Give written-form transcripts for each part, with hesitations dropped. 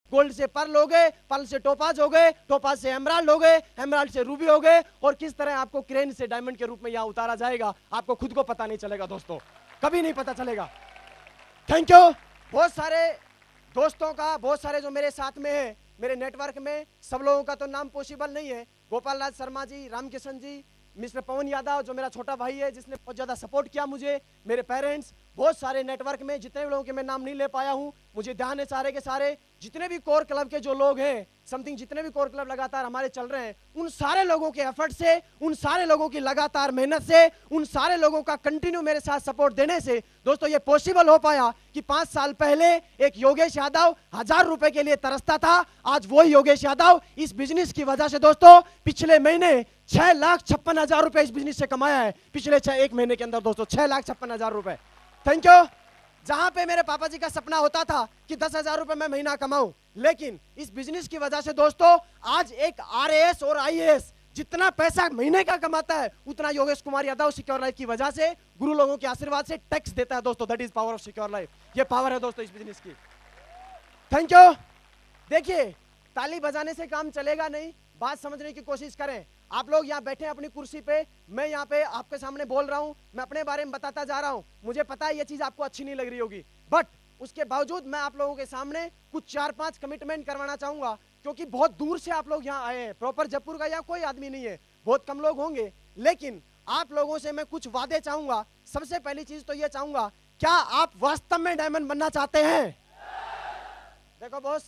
Gold से Perl हो गए, पर्ल से टोपाज हो गए, टोपाज से एमराल्ड हो गए, एमराल्ड से रूबी हो गए, और किस तरह आपको क्रेन से डायमंड के रूप में यहां उतारा जाएगा आपको खुद को पता नहीं चलेगा दोस्तों, कभी नहीं पता चलेगा। Thank you. बहुत सारे दोस्तों का, बहुत सारे जो मेरे साथ में है मेरे नेटवर्क में, सब लोगों का तो नाम पॉसिबल नहीं है। गोपाल राज शर्मा जी, रामकिशन जी, मिस्टर पवन यादव जो मेरा छोटा भाई है जिसने बहुत ज़्यादा सपोर्ट किया मुझे, मेरे पेरेंट्स, बहुत सारे नेटवर्क में जितने भी लोगों के मैं नाम नहीं ले पाया हूं, मुझे ध्यान है सारे के सारे, जितने भी कोर क्लब के जो लोग हैं, समथिंग जितने भी कोर क्लब लगातार हमारे चल रहे हैं, उन सारे लोगों के एफर्ट से, उन सारे लोगों की लगातार मेहनत से, उन सारे लोगों का कंटिन्यू मेरे साथ सपोर्ट देने से दोस्तों ये पॉसिबल हो पाया कि 5 साल पहले एक योगेश यादव 1000 रुपए के लिए तरसता था, आज वही योगेश यादव इस बिजनेस की वजह से दोस्तों पिछले महीने 6,56,000 रुपए इस बिजनेस से कमाया है, पिछले 1 महीने के अंदर दोस्तों 6,56,000 रुपए। Thank you. जहां पे मेरे पापा जी का सपना होता था कि 10,000 रुपए मैं महीना कमाऊं, लेकिन इस बिजनेस की वजह से दोस्तों आज एक आरएएस और आईएएस जितना पैसा महीने का कमाता है उतना योगेश कुमार यादव सिक्योर लाइफ की वजह से, गुरु लोगों के आशीर्वाद से टैक्स देता है दोस्तों। That is power of secure life. ये पावर है दोस्तों इस बिजनेस की। Thank you. देखिए, ताली बजाने से काम चलेगा नहीं, बात समझने की कोशिश करें। आप लोग यहाँ बैठे हैं अपनी कुर्सी पे, मैं यहाँ पे आपके सामने बोल रहा हूँ, मैं अपने बारे में बताता जा रहा हूँ, मुझे पता है ये चीज आपको अच्छी नहीं लग रही होगी, बट उसके बावजूद मैं आप लोगों के सामने कुछ 4-5 कमिटमेंट करवाना चाहूंगा, क्योंकि बहुत दूर से आप लोग यहाँ आए हैं, प्रॉपर जयपुर का यहाँ कोई आदमी नहीं है, बहुत कम लोग होंगे, लेकिन आप लोगों से मैं कुछ वादे चाहूंगा। सबसे पहली चीज तो ये चाहूंगा, क्या आप वास्तव में डायमंड बनना चाहते हैं? देखो बॉस,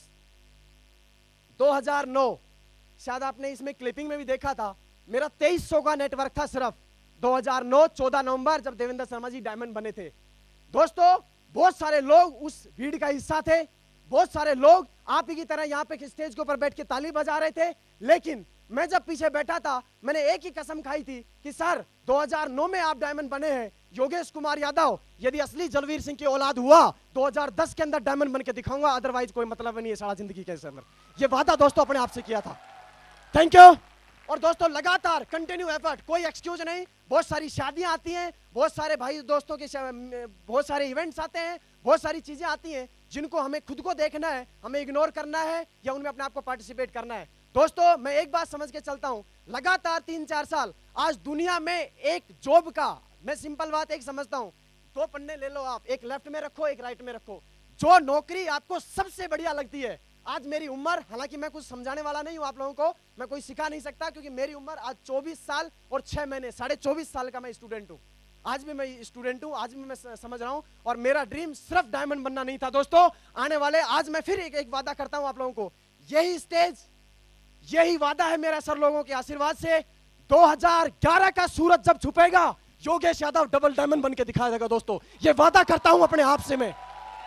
2009 शायद आपने इसमें क्लिपिंग में भी देखा था, मेरा 2300 का नेटवर्क था सिर्फ 2009 14 नवंबर जब देवेंद्र शर्मा जी डायमंड बने थे। दोस्तों बहुत सारे लोग उस भीड़ का हिस्सा थे, बहुत सारे लोग आप ही की तरह यहाँ पे स्टेज के ऊपर बैठ के ताली बजा रहे थे, लेकिन मैं जब पीछे बैठा था मैंने एक ही कसम खाई थी कि सर 2009 में आप डायमंड बने हैं, योगेश कुमार यादव यदि असली जलवीर सिंह की औलाद हुआ 2010 के अंदर डायमंड बन के दिखाऊंगा, अदरवाइज कोई मतलब नहीं है सारा जिंदगी के अंदर। ये वादा दोस्तों अपने आप से किया था। Thank you. और दोस्तों लगातार कंटिन्यू एफर्ट, कोई एक्सक्यूज नहीं। बहुत सारी शादियां आती हैं, बहुत सारे भाई दोस्तों के बहुत सारे इवेंट्स आते हैं, बहुत सारी चीजें आती हैं जिनको हमें खुद को देखना है, हमें इग्नोर करना है या उनमें अपने आप को पार्टिसिपेट करना है। दोस्तों मैं एक बात समझ के चलता हूं, लगातार 3-4 साल आज दुनिया में एक जॉब का, मैं सिंपल बात एक समझता हूं, 2 पन्ने ले लो आप, एक लेफ्ट में रखो एक राइट में रखो, जो नौकरी आपको सबसे बढ़िया लगती है। आज मेरी उम्र, हालांकि मैं कुछ समझाने वाला नहीं हूं आप लोगों को, मैं कोई सिखा नहीं सकता, क्योंकि मेरी उम्र आज 24 साल और 6 महीने, 24.5 साल का मैं स्टूडेंट हूं। आज भी मैं स्टूडेंट हूं, आज भी मैं समझ रहा हूं, और मेरा ड्रीम सिर्फ डायमंड बनना नहीं था दोस्तों। आने वाले, आज मैं फिर एक वादा करता हूं आप लोगों को, यही स्टेज, यही वादा है मेरा सर लोगों के आशीर्वाद से, 2011 का सूरज जब छुपेगा योगेश यादव डबल डायमंड बन के दिखाया जाएगा दोस्तों। ये वादा करता हूं अपने आप से मैं।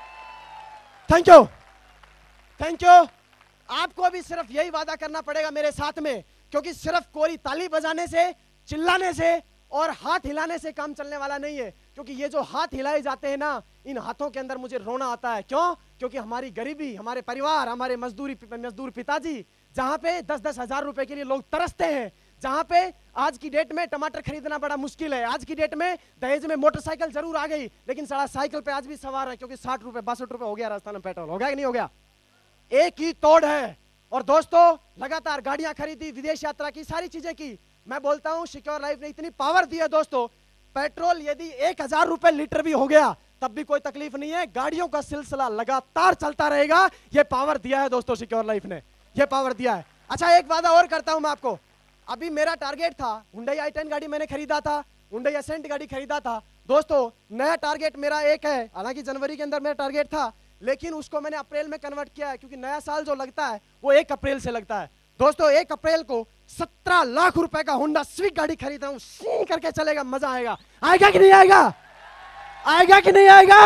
Thank you. Thank you. आपको भी सिर्फ यही वादा करना पड़ेगा मेरे साथ में, क्योंकि सिर्फ कोरी ताली बजाने से, चिल्लाने से और हाथ हिलाने से काम चलने वाला नहीं है, क्योंकि ये जो हाथ हिलाए जाते हैं ना, इन हाथों के अंदर मुझे रोना आता है। क्यों? क्योंकि हमारी गरीबी, हमारे परिवार, हमारे मजदूर पिताजी, जहां पे 10-10 हजार रुपए के लिए लोग तरसते हैं, जहां पे आज की डेट में टमाटर खरीदना बड़ा मुश्किल है, आज की डेट में दहेज में मोटरसाइकिल जरूर आ गई, लेकिन सारा साइकिल पे आज भी सवार है, क्योंकि 60 रुपए 62 रुपए हो गया राजस्थान में पेट्रोल, हो गया कि नहीं हो गया? एक ही तोड़ है। और दोस्तों लगातार गाड़ियां खरीदी, विदेश यात्रा की, सारी चीजें की। मैं बोलता हूं सिक्योर लाइफ ने इतनी पावर दी है दोस्तों, पेट्रोल यदि 1000 रुपए लीटर भी हो गया तब भी कोई तकलीफ नहीं है, गाड़ियों का सिलसिला लगातार चलता रहेगा। ये पावर दिया है दोस्तों सिक्योर लाइफ ने, ये पावर दिया है। अच्छा एक वादा और करता हूं मैं आपको, अभी मेरा टारगेट था, हुंडई i10 गाड़ी मैंने खरीदा था, हुंडई एसेंट गाड़ी खरीदा था दोस्तों। नया टारगेट मेरा एक है, हालांकि जनवरी के अंदर मेरा टारगेट था, लेकिन उसको मैंने अप्रैल में कन्वर्ट किया है, क्योंकि नया साल जो लगता है वो 1 अप्रैल से लगता है दोस्तों। 1 अप्रैल को 17 लाख रुपए का होंडा स्विक गाड़ी खरीद रहा हूं, सी करके चलेगा, मजा आएगा। आएगा कि नहीं आएगा? आएगा कि नहीं आएगा?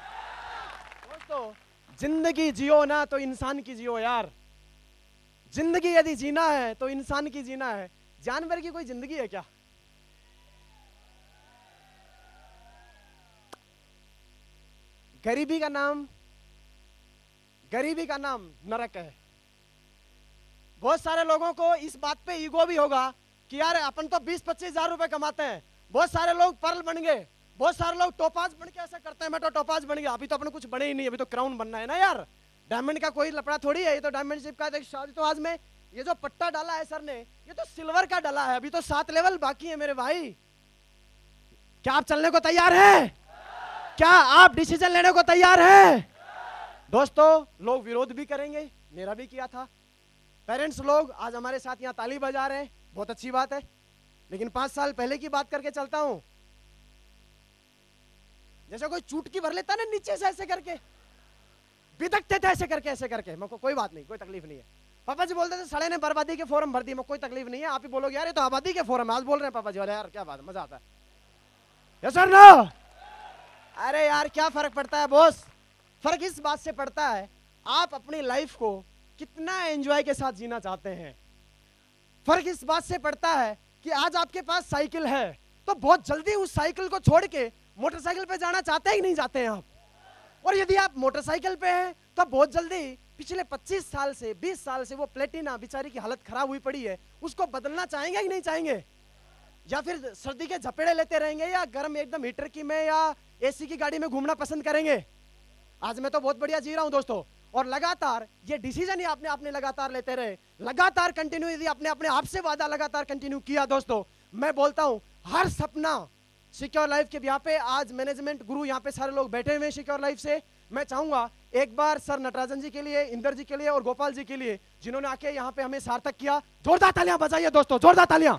दोस्तों जिंदगी जियो ना तो इंसान की जियो यार, जिंदगी यदि जीना है तो इंसान की जीना है, जानवर की कोई जिंदगी है क्या? गरीबी का नाम नरक है। बहुत सारे लोगों को इस बात पे ईगो भी होगा कि यार अपन तो 20-25 हजार रुपए कमाते हैं, बहुत सारे लोग पर्ल बन गए, बहुत सारे लोग टोपाज बन के ऐसा करते हैं, मैं तो टोपाज बन गया, अभी तो अपने कुछ बने ही नहीं, अभी तो क्राउन बनना है ना यार। डायमंड का कोई लपड़ा थोड़ी है, ये तो डायमंड शिप का शादी। तो आज में ये जो पट्टा डाला है सर ने, ये तो सिल्वर का डाला है, अभी तो 7 लेवल बाकी है मेरे भाई। क्या आप चलने को तैयार हैं? क्या आप डिसीजन लेने को तैयार हैं? दोस्तों, लोग विरोध भी करेंगे, मेरा भी किया था। पेरेंट्स लोग आज हमारे साथ यहाँ ताली बजा रहे हैं, बहुत अच्छी बात है। लेकिन 5 साल पहले की बात करके चलता हूं, जैसे कोई चुटकी भर लेता ना नीचे से ऐसे करके, बिदकते थे ऐसे करके। मेरे को कोई बात नहीं, कोई तकलीफ नहीं है। पापा जी बोलते थे सड़े ने बर्बादी के फोरम भर दी, मेरे कोई तकलीफ नहीं है। आप ही बोलोगे यार ये तो आबादी के फोरम है, आज बोल रहे हैं पापा जी, अरे यार क्या बात है, मजा आता है। Yes sir no? अरे यार क्या फर्क पड़ता है बॉस? फर्क इस बात से पड़ता है आप अपनी लाइफ को कितना एंजॉय के साथ जीना चाहते हैं। फर्क इस बात से पड़ता है कि आज आपके पास साइकिल है तो बहुत जल्दी उस साइकिल को छोड़ के मोटरसाइकिल पे जाना चाहते ही नहीं जाते हैं आप। और यदि आप मोटरसाइकिल पे हैं तो बहुत जल्दी पिछले 25 साल से 20 साल से वो प्लेटिना बेचारी की हालत खराब हुई पड़ी है, उसको बदलना चाहेंगे कि नहीं चाहेंगे? या फिर सर्दी के झपेड़े लेते रहेंगे, या गर्म एकदम हीटर की में या एसी की गाड़ी में घूमना पसंद करेंगे? आज मैं तो बहुत बढ़िया जी रहा हूं दोस्तों। और लगातार ये डिसीजन ही आपने लगातार लेते रहे, लगातार कंटिन्यू, यदि आपने अपने आप से वादा लगातार कंटिन्यू किया दोस्तों, मैं बोलता हूं हर सपना सिक्योर लाइफ के यहाँ पे आज मैनेजमेंट गुरु यहाँ पे सारे लोग बैठे हुए हैं सिक्योर लाइफ से। मैं चाहूंगा एक बार सर नटराजन जी के लिए, इंदर जी के लिए और गोपाल जी के लिए, जिन्होंने आके यहाँ पे हमें सार्थक किया, जोरदार तालियां बजाइए दोस्तों, जोरदार तालियां,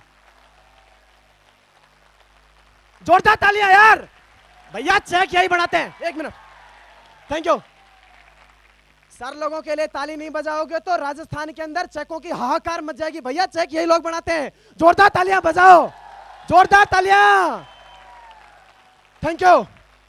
जोरदार तालियां यार। भैया चेक यही बनाते हैं, 1 मिनट, थैंक यू। सर लोगों के लिए ताली नहीं बजाओगे तो राजस्थान के अंदर चेकों की हाहाकार मच जाएगी। भैया चेक यही लोग बनाते हैं, जोरदार तालियां बजाओ, जोरदार तालियां, थैंक यू।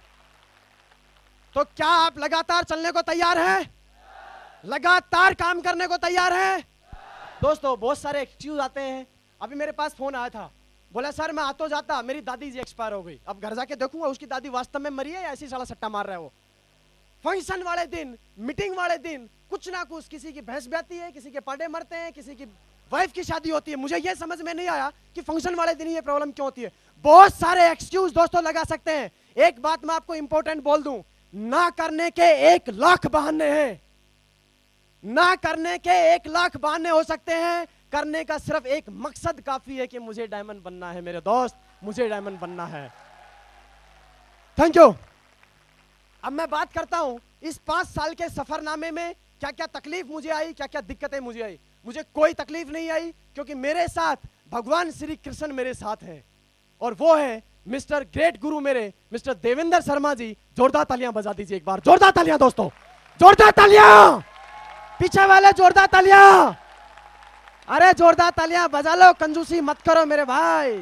तो क्या आप लगातार चलने को तैयार हैं? लगातार काम करने को तैयार हैं? दोस्तों, बहुत सारे एक्सक्यूज आते हैं। अभी मेरे पास फोन आया था, बोला सर मैं आतो जाता, मेरी दादी जी एक्सपायर हो गई, अब घर जाके देखूंगा उसकी दादी वास्तव में मरी है या ऐसी साला सट्टा मार रहा है वो। फंक्शन वाले दिन, मीटिंग वाले दिन कुछ ना कुछ, किसी की भैंस ब्याती है, किसी के पाडे मरते हैं, किसी की वाइफ की शादी होती है। मुझे ये समझ में नहीं आया कि फंक्शन वाले दिन ये प्रॉब्लम क्यों होती है। बहुत सारे एक्सक्यूज दोस्तों लगा सकते हैं। एक बात मैं आपको इंपॉर्टेंट बोल दूं, ना करने के 1 लाख बहाने हैं, ना करने के 1 लाख बहाने हो सकते हैं, करने का सिर्फ एक मकसद काफी है कि मुझे डायमंड बनना है मेरे दोस्त, मुझे डायमंड बनना है। Thank you. अब मैं बात करता हूं इस 5 साल के सफरनामे में क्या क्या तकलीफ मुझे आई, क्या क्या दिक्कतें मुझे आई। मुझे कोई तकलीफ नहीं आई क्योंकि मेरे साथ भगवान श्री कृष्ण मेरे साथ हैं, और वो है मिस्टर ग्रेट गुरु मेरे मिस्टर देवेंद्र शर्मा जी। जोरदार तालियां बजा दीजिए एक बार, जोरदार तालियां दोस्तों, जोरदार तालियां, पीछे वाले जोरदार तालियां, अरे जोरदार तालियां बजा लो, कंजूसी मत करो मेरे भाई।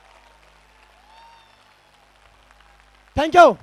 Thank you.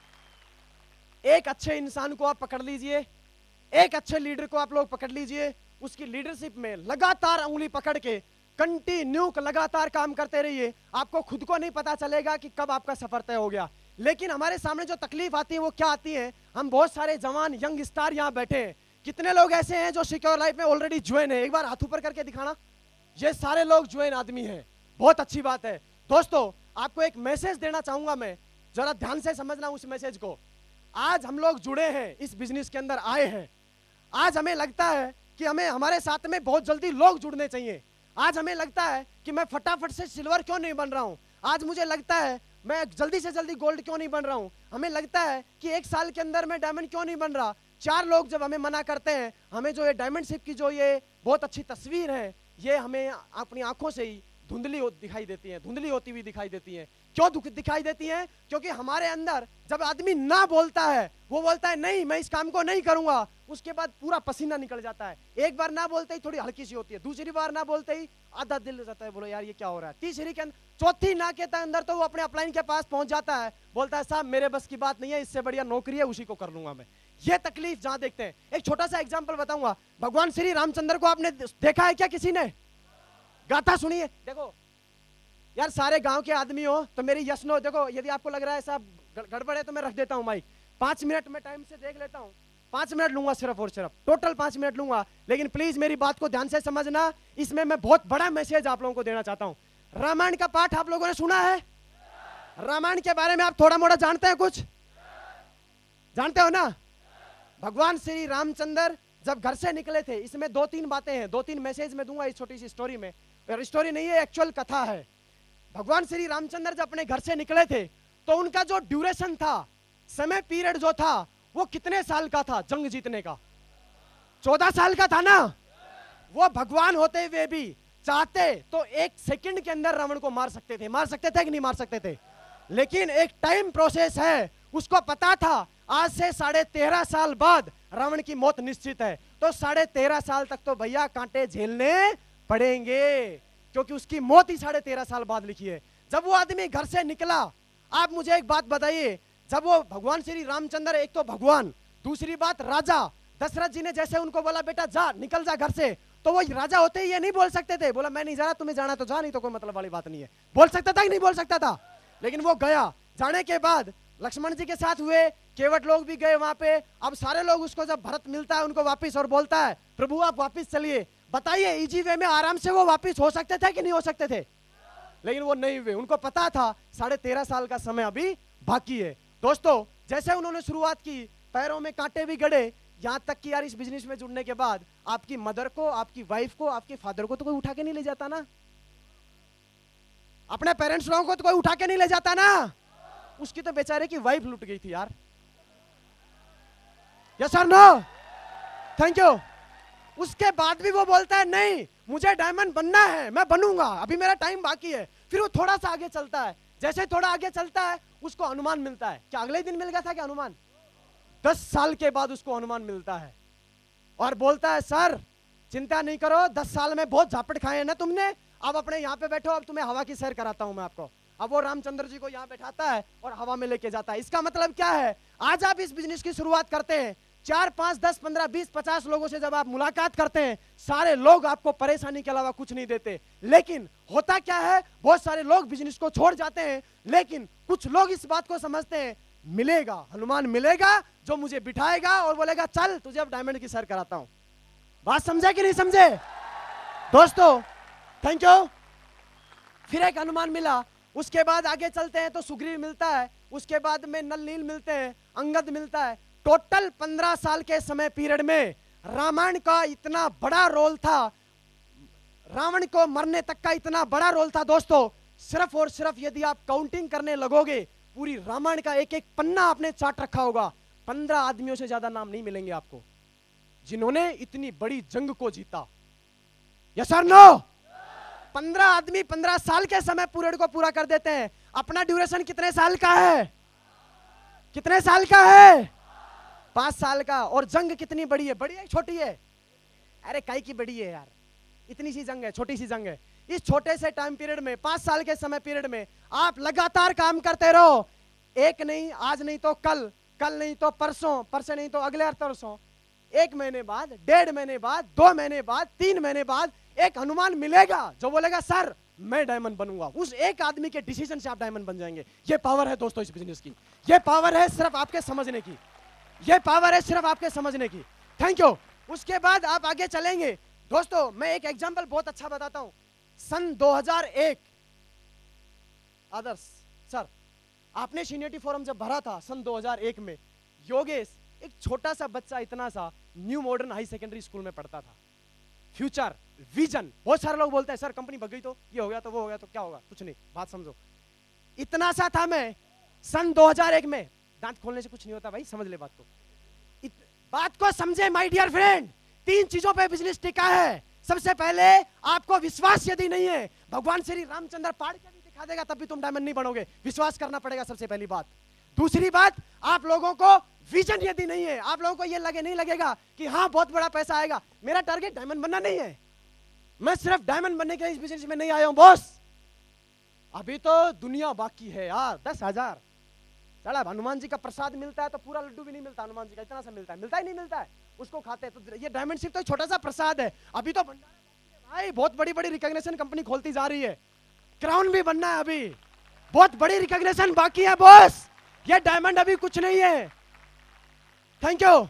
एक अच्छे इंसान को आप पकड़ लीजिए, एक अच्छे लीडर को आप लोग पकड़ लीजिए, उसकी लीडरशिप में लगातार उंगली पकड़ के कंटिन्यू लगातार काम करते रहिए। आपको खुद को नहीं पता चलेगा कि कब आपका सफर तय हो गया। लेकिन हमारे सामने जो तकलीफ आती है वो क्या आती है? हम बहुत सारे जवान यंग स्टार यहाँ बैठे हैं, कितने लोग ऐसे हैं जो सिक्योर लाइफ में ऑलरेडी ज्वाइन है? एक बार हाथ ऊपर करके दिखाना। ये सारे लोग ज्वाइन आदमी हैं, बहुत अच्छी बात है। दोस्तों, आपको एक मैसेज देना चाहूंगा मैं, जरा ध्यान से समझना उस मैसेज को। आज हम लोग जुड़े हैं, इस बिजनेस के अंदर आए हैं। आज हमें लगता है कि हमें हमारे साथ में बहुत जल्दी लोग जुड़ने चाहिए। आज हमें लगता है कि मैं फटाफट से सिल्वर क्यों नहीं बन रहा हूं। आज मुझे लगता है मैं जल्दी से जल्दी गोल्ड क्यों नहीं बन रहा हूं। हमें लगता है कि 1 साल के अंदर मैं डायमंड क्यों नहीं बन रहा। 4 लोग जब हमें मना करते हैं, हमें जो ये डायमंड शिप की जो ये बहुत अच्छी तस्वीर है, ये हमें अपनी आंखों से ही धुंधली दिखाई देती है, धुंधली होती हुई दिखाई देती है। क्यों दिखाई देती है? क्योंकि हमारे अंदर जब आदमी ना बोलता है, वो बोलता है नहीं मैं इस काम को नहीं करूंगा, उसके बाद पूरा पसीना निकल जाता है। एक बार ना बोलते ही थोड़ी हल्की सी होती है, दूसरी बार ना बोलते ही आधा दिल जाता है, बोलो यार ये क्या हो रहा है। तीसरी के अंदर, चौथी ना के अंदर तो वो अपने अपलाइन के पास पहुंच जाता है, बोलता है साहब मेरे बस की बात नहीं है, इससे बढ़िया नौकरी है उसी को कर लूंगा मैं। ये तकलीफ जहां देखते हैं। एक छोटा सा एग्जाम्पल बताऊंगा। भगवान श्री रामचंद्र को आपने देखा है क्या किसी ने? गाथा सुनिए। देखो यार, सारे गांव के आदमी हो तो मेरी यस नो, देखो यदि आपको लग रहा है साहब गड़बड़ है तो मैं रख देता हूं माइक। 5 मिनट में टाइम से देख लेता हूं, 5 मिनट लूंगा सिर्फ और सिर्फ, टोटल 5 मिनट लूंगा। लेकिन प्लीज मेरी बात को ध्यान से समझना, इसमें मैं बहुत बड़ा मैसेज आप लोगों को देना चाहता हूं। रामायण का पाठ आप लोगों ने सुना है? रामायण के बारे में आप थोड़ा मोड़ा जानते हैं? कुछ जानते हो ना? भगवान श्री रामचंद्र जब घर से निकले थे, इसमें 2-3 बातें हैं, 2-3 मैसेज मैं दूंगा इस छोटी सी स्टोरी में, और स्टोरी नहीं है, एक्चुअल कथा है। भगवान श्री रामचंद्र जब अपने घर से निकले थे तो उनका जो ड्यूरेशन था, समय पीरियड जो था, वो कितने साल का था जंग जीतने का? 14 साल का था ना। वो भगवान होते हुए भी चाहते तो 1 सेकंड के अंदर रावण को मार सकते थे। मार सकते थे कि नहीं मार सकते थे? लेकिन एक टाइम प्रोसेस है, उसको पता था आज से 13.5 साल बाद रावण की मौत निश्चित है, तो 13.5 साल तक तो भैया कांटे झेलने पड़ेंगे, क्योंकि उसकी मौत ही 13.5 साल बाद लिखी है। जब वो आदमी घर से निकला, आप मुझे एक बात बताइए, जब वो भगवान श्री रामचंद्र, एक तो भगवान, दूसरी बात राजा दशरथ जी ने जैसे उनको बोला बेटा जा निकल जा घर से, तो वो राजा होते ही ये नहीं बोल सकते थे, बोला मैं नहीं जा रहा, तुम्हें जाना तो जा, नहीं तो कोई मतलब वाली बात नहीं है। बोल सकता था कि नहीं बोल सकता था? लेकिन वो गया। जाने के बाद लक्ष्मण जी के साथ हुए, केवट लोग भी गए वहां पे। अब सारे लोग उसको, जब भरत मिलता है उनको वापिस और बोलता है प्रभु आप वापिस चलिए, बताइए इजी वे में आराम से वो वापिस हो सकते थे कि नहीं हो सकते थे? लेकिन वो नहीं हुए। उनको पता था 13.5 साल का समय अभी बाकी है। दोस्तों, जैसे उन्होंने शुरुआत की, पैरों में कांटे भी गड़े, यहां तक कि यार इस बिजनेस में जुड़ने के बाद आपकी मदर को, आपकी वाइफ को, आपके फादर को तो कोई उठा के नहीं ले जाता ना, अपने पेरेंट्स लोगों को तो कोई उठा के नहीं ले जाता ना। उसकी तो बेचारे की वाइफ लुट गई थी यार। Yes sir no? Thank you. उसके बाद भी वो बोलता है नहीं मुझे डायमंड बनना है, मैं बनूंगा, अभी मेरा टाइम बाकी है। फिर वो थोड़ा सा आगे चलता है, जैसे थोड़ा आगे चलता है उसको अनुमान मिलता है। क्या अगले दिन मिल गया था क्या अनुमान? 10 साल के बाद उसको अनुमान मिलता है और बोलता है सर चिंता नहीं करो, 10 साल में बहुत झापट खाए हैं ना तुमने, अब अपने यहाँ पे बैठो, अब तुम्हें हवा की सैर कराता हूं मैं आपको। अब वो रामचंद्र जी को यहाँ बैठाता है और हवा में लेके जाता है। इसका मतलब क्या है? आज आप इस बिजनेस की शुरुआत करते हैं, 4, 5, 10, 15, 20, 50 लोगों से जब आप मुलाकात करते हैं, सारे लोग आपको परेशानी के अलावा कुछ नहीं देते। लेकिन होता क्या है, बहुत सारे लोग बिजनेस को छोड़ जाते हैं, लेकिन कुछ लोग इस बात को समझते हैं मिलेगा, हनुमान मिलेगा जो मुझे बिठाएगा और बोलेगा चल तुझे अब डायमंड की सैर कराता हूं। बात समझे कि नहीं समझे? दोस्तों थैंक यू। फिर एक हनुमान मिला, उसके बाद आगे चलते हैं तो सुग्रीव मिलता है, उसके बाद में नल नील मिलते हैं, अंगद मिलता है। टोटल 15 साल के समय पीरियड में रामायण का इतना बड़ा रोल था, रावण को मरने तक का इतना बड़ा रोल था दोस्तों। सिर्फ और सिर्फ यदि आप काउंटिंग करने लगोगे, पूरी रामायण का एक एक पन्ना आपने चाट रखा होगा, 15 आदमियों से ज्यादा नाम नहीं मिलेंगे आपको जिन्होंने इतनी बड़ी जंग को जीता। यस और नो? 15 आदमी 15 साल के समय पीरियड को पूरा कर देते हैं। अपना ड्यूरेशन कितने साल का है? कितने साल का है? 5 साल का। और जंग कितनी बड़ी है? बड़ी है छोटी है? अरे काई की बड़ी है यार, इतनी सी जंग है, छोटी सी जंग है। इस छोटे से टाइम पीरियड में, 5 साल के समय पीरियड में आप लगातार काम करते रहो। एक नहीं, आज नहीं तो कल, कल नहीं तो परसों, परसों नहीं तो अगले परसों, 1 महीने बाद, 1.5 महीने बाद, 2 महीने बाद, 3 महीने बाद एक हनुमान मिलेगा जो बोलेगा सर मैं डायमंड बनूंगा। उस एक आदमी के डिसीजन से आप डायमंड बन जाएंगे। ये पावर है दोस्तों इस बिजनेस की, ये पावर है सिर्फ आपके समझने की, ये पावर है सिर्फ आपके समझने की। Thank you. उसके बाद आप आगे चलेंगे दोस्तों, मैं एक एग्जांपल बहुत अच्छा बताता हूं। सन 2001, आदर्श सर आपने सीनियरिटी फॉरम जब भरा था सन 2001 में, योगेश एक छोटा सा बच्चा, इतना सा, new modern high secondary school में पढ़ता था। फ्यूचर विजन, बहुत सारे लोग बोलते हैं सर कंपनी भग गई तो ये हो गया तो वो हो गया तो क्या होगा, कुछ नहीं, बात समझो। इतना सा था मैं सन 2001 में। दांत खोलने से कुछ नहीं होता भाई, समझ ले बात को, बात को समझे माय डियर फ्रेंड। 3 चीजों पे बिजनेस टिका है। सबसे पहले आपको विश्वास यदि नहीं है, भगवान श्री रामचंद्र पाड़ के भी दिखा देगा तब भी तुम डायमंड नहीं बनोगे, विश्वास करना पड़ेगा सबसे पहली बात। दूसरी बात, आप लोगों को विजन यदि नहीं है, आप लोगों को ये नहीं लगेगा कि हाँ बहुत बड़ा पैसा आएगा। मेरा टारगेट डायमंड बनना नहीं है, मैं सिर्फ डायमंड बनने के लिए इस बिजनेस में नहीं आया हूं बॉस। अभी तो दुनिया बाकी है यार। 10,000 चला, हनुमान जी का प्रसाद मिलता है तो पूरा लड्डू भी नहीं मिलता, हनुमान जी का इतना सा मिलता है, मिलता ही नहीं मिलता है, उसको खाते हैं। तो ये डायमंड सिर्फ तो छोटा सा प्रसाद है। अभी तो भंडारा भाई, बहुत बड़ी बड़ी रिकॉग्निशन कंपनी खोलती जा रही है, क्राउन भी बनना है, अभी बहुत बड़ी रिकॉग्निशन बाकी है बॉस। ये डायमंड अभी कुछ नहीं है। Thank you.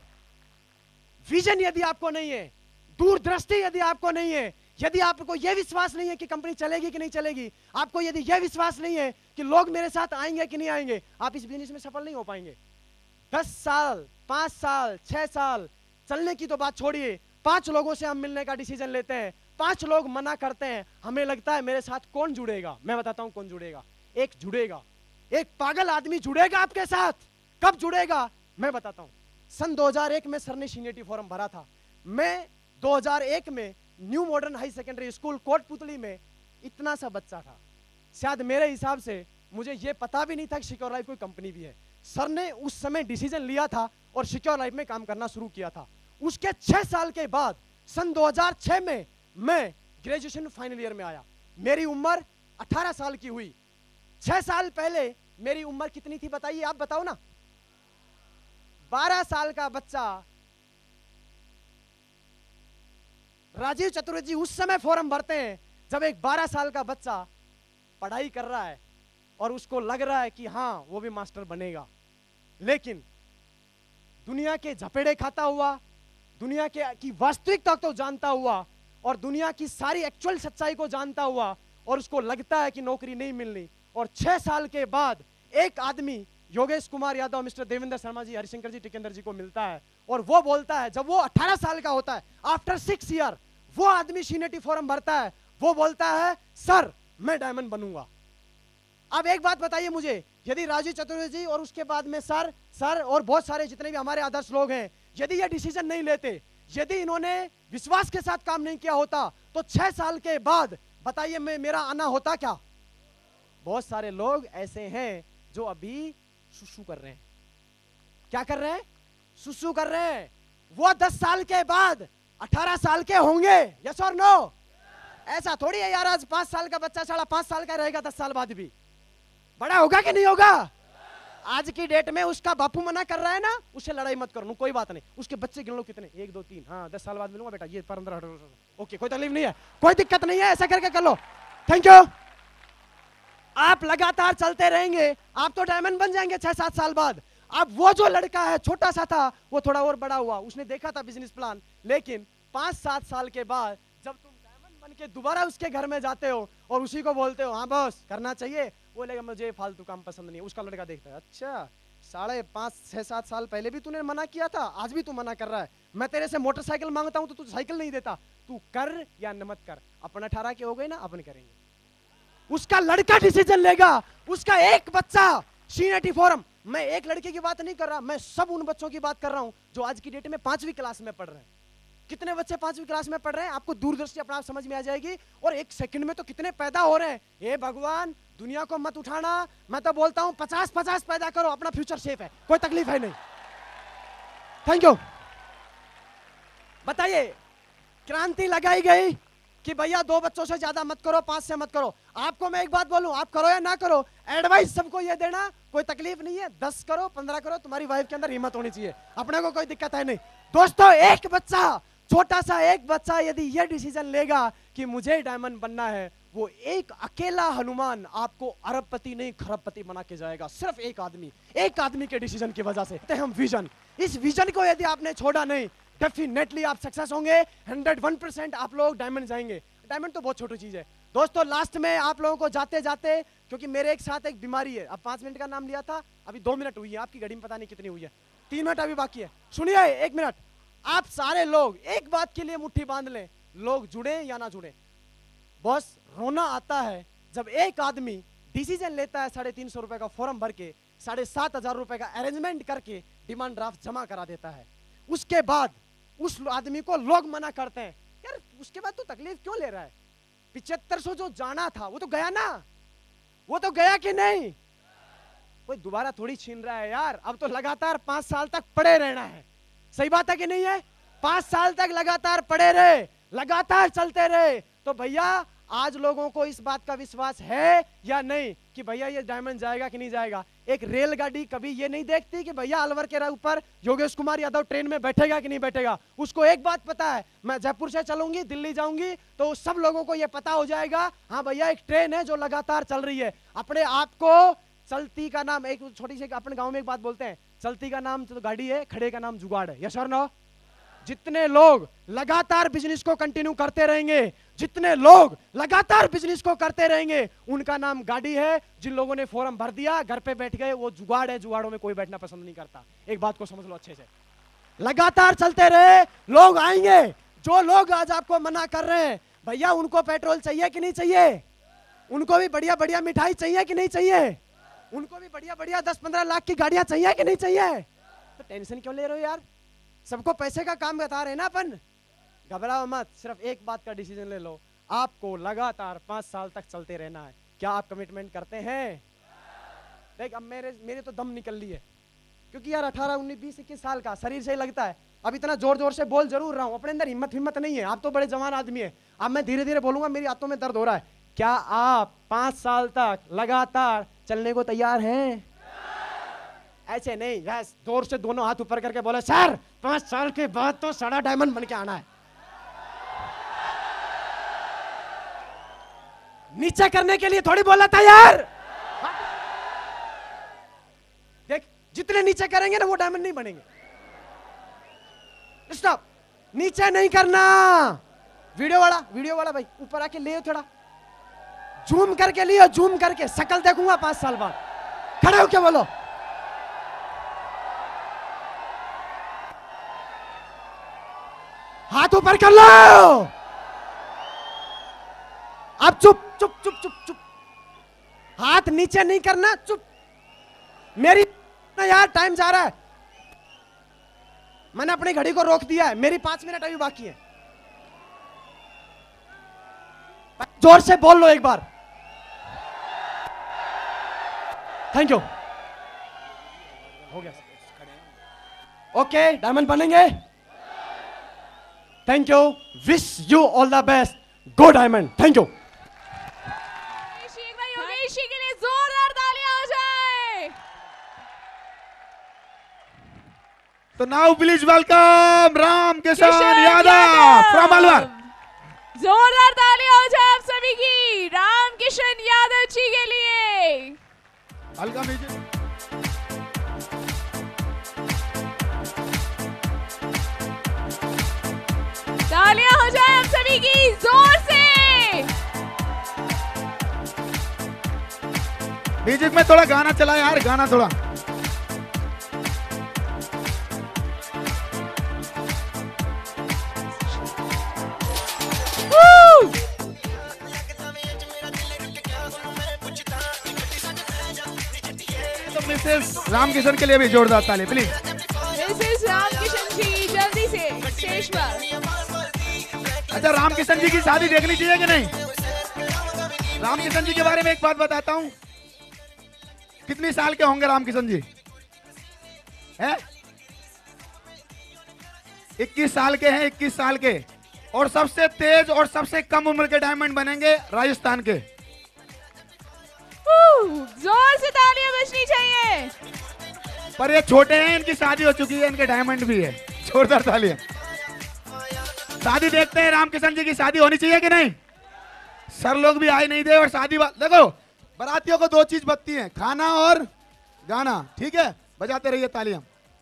विजन यदि आपको नहीं है, दूरदृष्टि यदि आपको नहीं है, यदि आपको यह विश्वास नहीं है कि कंपनी चलेगी कि नहीं चलेगी, आपको यदि यह विश्वास नहीं है कि लोग मेरे साथ आएंगे कि नहीं आएंगे, आप इस बिजनेस में सफल नहीं हो पाएंगे। 10 साल 5 साल 6 साल चलने की तो बात छोड़िए, 5 लोगों से हम मिलने का डिसीजन लेते हैं, 5 लोग मना करते हैं, हमें लगता है मेरे साथ कौन जुड़ेगा। मैं बताता हूं कौन जुड़ेगा। एक जुड़ेगा, एक पागल आदमी जुड़ेगा आपके साथ। कब जुड़ेगा मैं बताता हूं। सन 2001 में सर ने सीनियरिटी फॉर्म भरा था। मैं 2001 में new modern high secondary school Kotputli में इतना सा बच्चा था, शायद मेरे हिसाब से मुझे यह पता भी नहीं था कि सिक्योर लाइफ कोई कंपनी भी है। सर ने उस समय डिसीजन लिया था और सिक्योर लाइफ में काम करना शुरू किया था। उसके 6 साल के बाद सन 2006 में मैं ग्रेजुएशन फाइनल ईयर में आया। मेरी उम्र 18 साल की हुई। 6 साल पहले मेरी उम्र कितनी थी बताइए, आप बताओ ना। 12 साल का बच्चा। राजीव चतुर्वेदी उस समय फॉर्म भरते हैं जब एक 12 साल का बच्चा पढ़ाई कर रहा है और उसको लग रहा है कि हां वो भी मास्टर बनेगा, लेकिन दुनिया के झपेड़े खाता हुआ, दुनिया के की वास्तविकता को जानता हुआ और दुनिया की सारी एक्चुअल सच्चाई को जानता हुआ, और उसको लगता है कि नौकरी नहीं मिलनी। और 6 साल के बाद एक आदमी योगेश कुमार यादव, मिस्टर देवेंद्र शर्मा जी, हरिशंकर जी, टिकेंद्र जी को मिलता है और वो बोलता है, जब वो 18 साल का होता है, आफ्टर 6 ईयर वो आदमी सीनियरिटी फॉर्म भरता है, वो बोलता है सर मैं डायमंड बनूंगा। अब एक बात बताइए मुझे, यदि राजीव चतुर्वेदी और उसके बाद में सर और बहुत सारे जितने भी हमारे आदर्श लोग हैं, यदि ये डिसीजन नहीं लेते, यदि इन्होंने विश्वास के साथ काम नहीं किया होता, तो 6 साल के बाद बताइए मेरा आना होता क्या। बहुत सारे लोग ऐसे हैं जो अभी सुसु कर रहे हैं। क्या कर रहे हैं? सुसु कर रहे हैं। वो 10 साल के बाद 18 साल के होंगे, यस और नो? ऐसा थोड़ी है यार, आज 5 साल का बच्चा 5.5 साल का रहेगा 10 साल बाद भी बड़ा होगा कि नहीं होगा। आज की डेट में उसका बापू मना कर रहा है ना, उससे लड़ाई मत करो, कोई बात नहीं, उसके बच्चे गिन लो कितने, 1 2 3, हाँ 10 साल बाद मिलूंगा बेटा, ये 15 ओके, कोई तकलीफ नहीं है, कोई दिक्कत नहीं है, ऐसा करके कर लो। Thank you. आप लगातार चलते रहेंगे, आप तो डायमंड बन जाएंगे 6-7 साल बाद। अब वो जो लड़का है छोटा सा था, वो थोड़ा और बड़ा हुआ, उसने देखा था बिजनेस प्लान, लेकिन 5-7 साल के बाद जब तुम डायमंड बन के दोबारा उसके घर में जाते हो और उसी को बोलते हो हाँ बॉस करना चाहिए, बोलेगा मुझे फालतू काम पसंद नहीं है। उसका लड़का देखता है, अच्छा 5.5-6-7 साल पहले भी तूने मना किया था, आज भी तू मना कर रहा है, मैं तेरे से मोटरसाइकिल मांगता हूं तो तू साइकिल नहीं देता, तू कर या न मत कर, अपन 18 के हो गए ना, अपन करेंगे। उसका लड़का डिसीजन लेगा। उसका एक बच्चा सीनियरिटी फॉर्म, मैं एक लड़के की बात नहीं कर रहा, मैं सब उन बच्चों की बात कर रहा हूं जो आज की डेट में 5वीं क्लास में पढ़ रहे हैं। कितने बच्चे 5वीं क्लास में पढ़ रहे हैं, आपको दूरदर्शी अपना समझ में आ जाएगी। और एक सेकंड में तो कितने पैदा हो रहे हैं। हे भगवान, दुनिया को मत उठाना, मैं तो बोलता हूं 50-50 पैदा करो, अपना फ्यूचर सेफ है, कोई तकलीफ है नहीं। Thank you. बताइए, क्रांति लगाई गई कि भैया 2 बच्चों से ज्यादा मत करो, 5 से मत करो। आपको मैं एक बात बोलूं, आप करो या ना करो, एडवाइस सबको ये देना, कोई तकलीफ नहीं है, 10 करो 15 करो, तुम्हारी वाइफ के अंदर हिम्मत होनी चाहिए, अपने को कोई दिक्कत है नहीं। दोस्तों, एक बच्चा, छोटा सा एक बच्चा यदि ये डिसीजन लेगा कि मुझे डायमंड बनना है, वो एक अकेला हनुमान आपको अरबपति नहीं खरबपति बना के जाएगा। सिर्फ एक आदमी के डिसीजन की वजह से। हम विजन, इस विजन को यदि आपने छोड़ा नहीं, डेफिनेटली आप सक्सेस होंगे, 101% आप लोग डायमंड जाएंगे। डायमंड तो बहुत छोटी चीज है। दोस्तों, लास्ट में आप लोगों को जाते जाते, क्योंकि मेरे एक साथ एक बीमारी है, अब 5 मिनट का नाम लिया था, अभी 2 मिनट हुई है, आपकी घड़ी में पता नहीं कितनी हुई है, 3 मिनट अभी बाकी है। सुनिए 1 मिनट, आप सारे लोग एक बात के लिए मुट्ठी बांध लें, लोग जुड़े या ना जुड़े, बॉस रोना आता है जब एक आदमी डिसीजन लेता है 350 रुपए का फॉर्म भर के, 7,500 रुपए का अरेंजमेंट करके डिमांड ड्राफ्ट जमा करा देता है। उसके बाद उस आदमी को लोग मना करते हैं, यार उसके बाद तो तकलीफ क्यों ले रहा है, 7500 जो जाना था वो तो गया ना, वो तो गया कि नहीं, कोई दोबारा थोड़ी छीन रहा है यार। अब तो लगातार 5 साल तक पड़े रहना है, सही बात है कि नहीं है? 5 साल तक लगातार पड़े रहे, लगातार चलते रहे, तो भैया आज लोगों को इस बात का विश्वास है या नहीं कि भैया ये डायमंड जाएगा कि नहीं जाएगा। एक रेलगाड़ी कभी ये नहीं देखती कि भैया अलवर के ऊपर योगेश कुमार यादव ट्रेन में बैठेगा कि नहीं बैठेगा। उसको एक बात पता है, मैं जयपुर से चलूंगी, दिल्ली जाऊंगी, तो सब लोगों को ये पता हो जाएगा, हाँ भैया एक ट्रेन है जो लगातार चल रही है। अपने आप को चलती का नाम, एक छोटी सी अपने गांव में एक बात बोलते हैं, चलती का नाम तो गाड़ी है, खड़े का नाम जुगाड़ है, यस और नो? जितने लोग लगातार बिजनेस को कंटिन्यू करते रहेंगे, जितने लोग लगातार बिजनेस को करते रहेंगे, उनका नाम गाड़ी है। जिन लोगों ने फॉर्म भर दिया, घर पे बैठ गए, वो जुगाड़ है, जुगाड़ों में कोई बैठना पसंद नहीं करता। एक बात को समझ लो अच्छे से। लगातार चलते रहे, लोग आएंगे। जो लोग आज आपको मना कर रहे हैं, भैया उनको पेट्रोल चाहिए कि नहीं चाहिए? उनको भी बढ़िया बढ़िया मिठाई चाहिए कि नहीं चाहिए? उनको भी बढ़िया बढ़िया 10-15 लाख की गाड़ियां चाहिए कि नहीं चाहिए? तो टेंशन क्यों ले रहे हो यार? सबको पैसे का काम बता रहे हैं ना अपन। घबराओ मत, सिर्फ एक बात का डिसीजन ले लो, आपको लगातार 5 साल तक चलते रहना है। क्या आप कमिटमेंट करते हैं? देख अब मेरे तो दम निकल ली है, क्योंकि यार 18, 19, 20, 21 साल का शरीर से ही लगता है। अब इतना जोर जोर से बोल जरूर रहा हूं, अपने अंदर हिम्मत नहीं है। आप तो बड़े जवान आदमी है, अब मैं धीरे धीरे बोलूंगा, मेरी हाथों में दर्द हो रहा है। क्या आप 5 साल तक लगातार चलने को तैयार हैं? ऐसे नहीं, बस जोर से दोनों हाथ ऊपर करके बोले, सर 5 साल के बाद तो सारा डायमंड बन के आना है। नीचे करने के लिए थोड़ी बोला था यार। देख जितने नीचे करेंगे ना वो डायमंड नहीं बनेंगे। स्टॉप, नीचे नहीं करना। वीडियो वाला भाई ऊपर आके ले थोड़ा, जूम करके लियो, जूम करके शकल देखूंगा 5 साल बाद। खड़े हो क्या बोलो? हाथ ऊपर कर लो। अब चुप चुप चुप चुप चुप, हाथ नीचे नहीं करना, चुप। मेरी यार टाइम जा रहा है, मैंने अपनी घड़ी को रोक दिया है, मेरी 5 मिनट अभी बाकी है। जोर से बोल लो एक बार। थैंक यू, हो गया। ओके, डायमंड बनेंगे। Thank you, wish you all the best, go diamond. Thank you. योगेशी के लिए जोरदार तालियां हो जाए। तो now please welcome Ram Kishan Yadav from Alwar. जोरदार तालियां हो जाए आप सभी की राम किशन यादव जी के लिए। हल्का म्यूजिक। तालियां हो जाए आप सभी की जोर से। म्यूजिक में थोड़ा गाना चला यार, गाना थोड़ा। तो मिसेस रामकिशन के लिए भी जोरदार ताली प्लीज। मिसेस रामकिशन जी जल्दी से स्टेज पर। अच्छा, रामकिशन जी की शादी देखनी चाहिए कि नहीं? रामकिशन जी के बारे में एक बात बताता हूँ। कितनी साल के होंगे रामकिशन जी? हैं? 21 साल के हैं, 21 साल के। और सबसे तेज और सबसे कम उम्र के डायमंड बनेंगे राजस्थान के। जोर से तालियां बजनी चाहिए। पर ये छोटे हैं, इनकी शादी हो चुकी है, इनके डायमंड भी है। जोरदार तालियां। शादी देखते हैं, रामकिशन जी की शादी होनी चाहिए कि नहीं? सर लोग भी आए नहीं दे। और शादी देखो, बारातियों को 2 चीज बचती हैं, खाना और गाना। ठीक है, बजाते रहिए तालियां।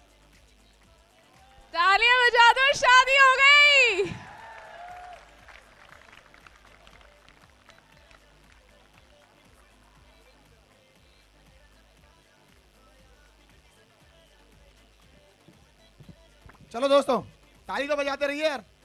तालियां बजा दो, शादी हो गई। चलो दोस्तों, ताली तो बजाते रहिए यार।